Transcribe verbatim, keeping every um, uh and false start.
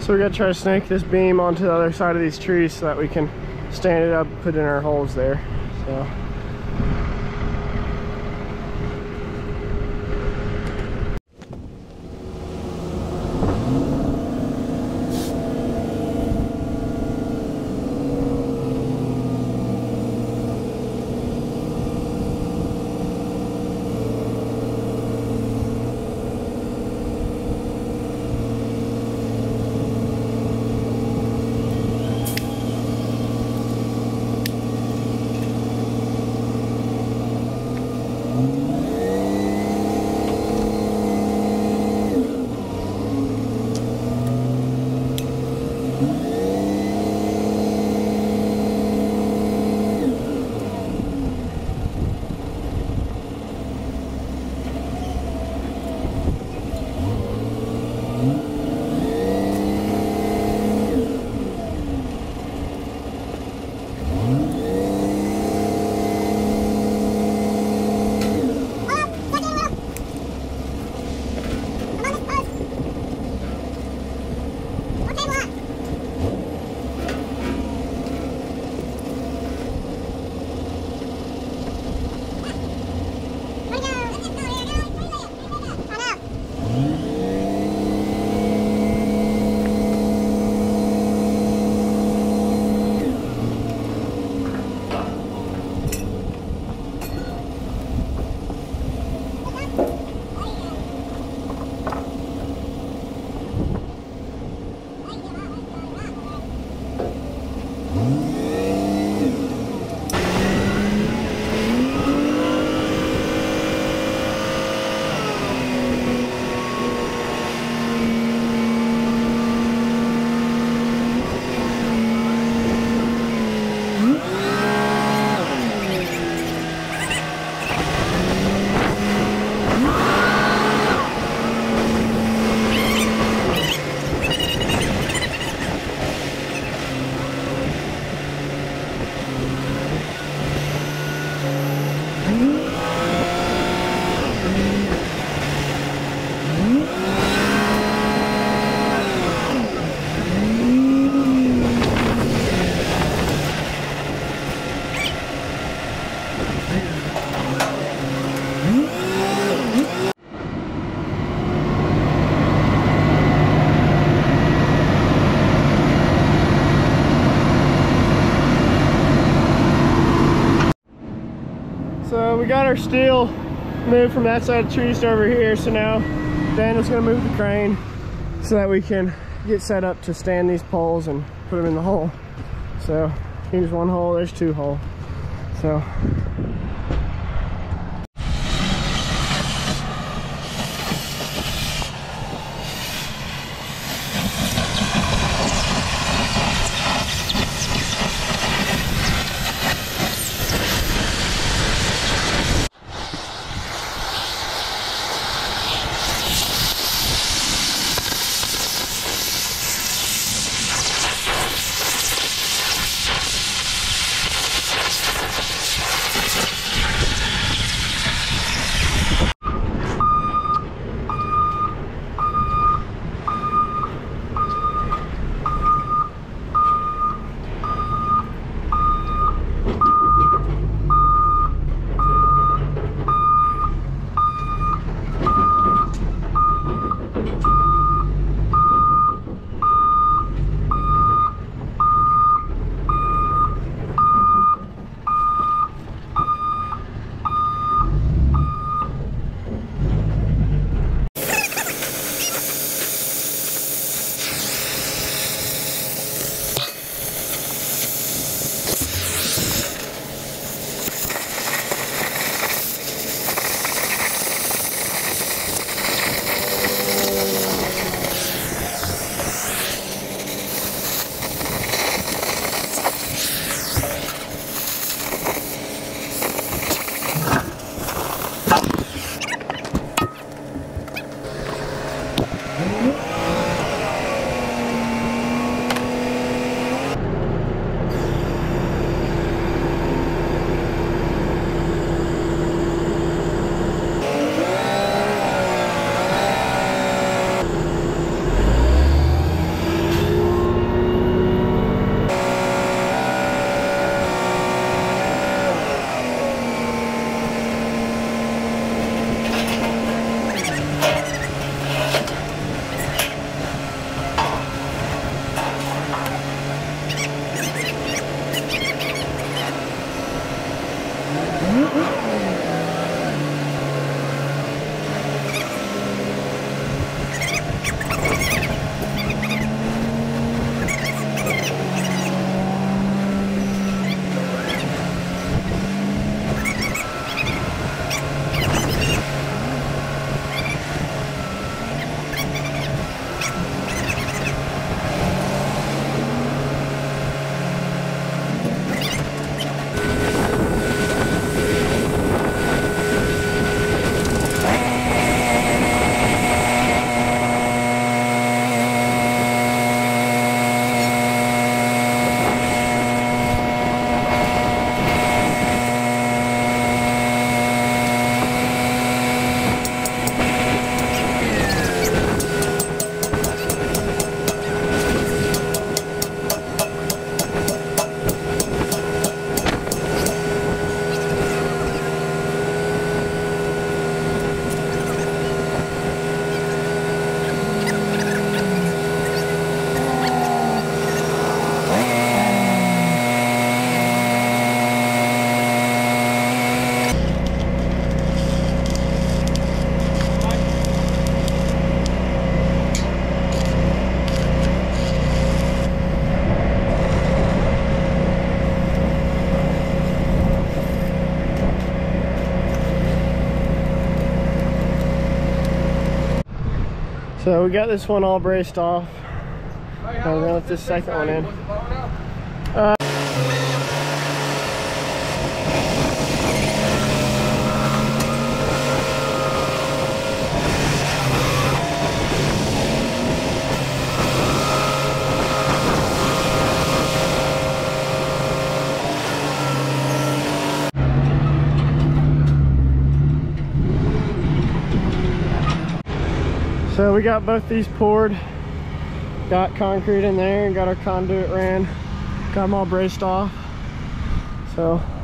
So we gotta try to snake this beam onto the other side of these trees so that we can stand it up, put in our holes there. So. So we got our steel moved from that side of the trees to over here. So now Daniel's gonna move the crane so that we can get set up to stand these poles and put them in the hole. So here's one hole, there's two holes. So So we got this one all braced off. Now we're gonna let this second one in. Uh, So we got both these poured, got concrete in there, and got our conduit ran, got them all braced off. So